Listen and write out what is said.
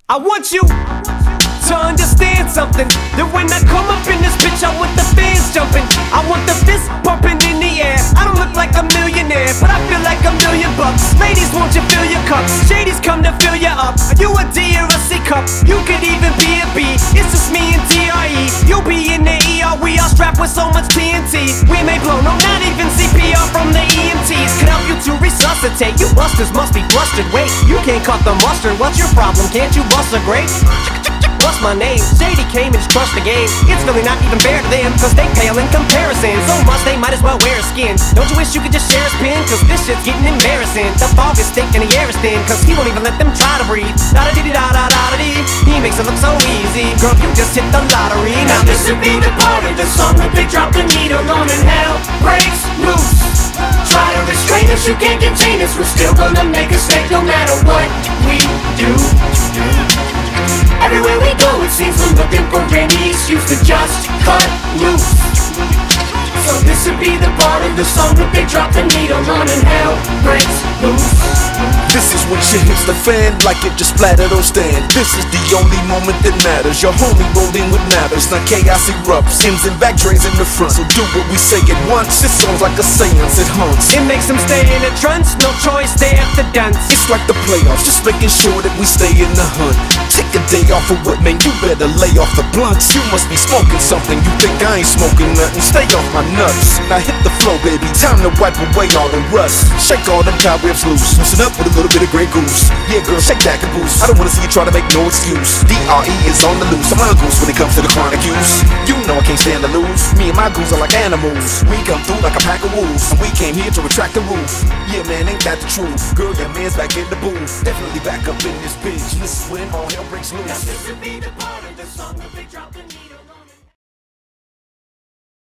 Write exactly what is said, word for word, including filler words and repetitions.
I want you to understand something, that when I come up in this bitch, I want the fans jumping, I want the fist pumping in the air. I don't look like a millionaire, but I feel like a million bucks. Ladies, won't you fill your cups? Shadies come to fill you up. Are you a D or a C cup? You could even be a B. It's just me and D R E. You'll be in the E R. We are strapped with so much T N T. We may blow, no, not even C P R from the E M Ts. Could help you to resuscitate. You busters must be flustered. Wait, you can't cut the mustard. What's your problem? Can't you bust a grape? What's my name? Shady came and just crushed the game. It's really not even fair to them, cause they pale in comparison. So much they might as well wear a skin. Don't you wish you could just share a spin? Cause this shit's getting embarrassing. The fog is thick and the air is thin, cause he won't even let them try to breathe. Da-da-dee-da-da-da-da-dee. He makes it look so easy. Girl, you just hit the lottery. Now this would be the part of the song that they drop the needle on and hell breaks loose. Try to restrain us, you can't contain us. We're still gonna make a mistake no matter what we do. Everywhere we go, it seems we're looking for any excuse to just cut loose. So this would be the part of the song that they drop the needle on and hell breaks loose. This is when shit hits the fan, like it just splattered on stand. This is the only moment that matters. Your homie rolled in with matters. Now chaos erupts, ends and back drains in the front. So do what we say at once. This song's like a seance, it haunts. It makes them stay in a trance, no choice, they have to dance. It's like the playoffs, just making sure that we stay in the hunt. Take a day off of what, man, you better lay off the blunts. You must be smoking something, you think I ain't smoking nothing. Stay off my nuts, now hit the flow, baby. Time to wipe away all the rust. Shake all them cobwebs loose, loosen up with a little bit of Grey Goose. Yeah girl, shake that caboose. I don't wanna see you try to make no excuse. D R E is on the loose, I'm a goose when it comes to the chronic use. You know I can't stand to lose, me and my goons are like animals. We come through like a pack of wolves, and we came here to retract the roof. Yeah man, ain't that the truth? Girl, your man's back in the booth, definitely back up in this bitch. This is when all hell breaks loose. Now this would be the part of the song that they drop the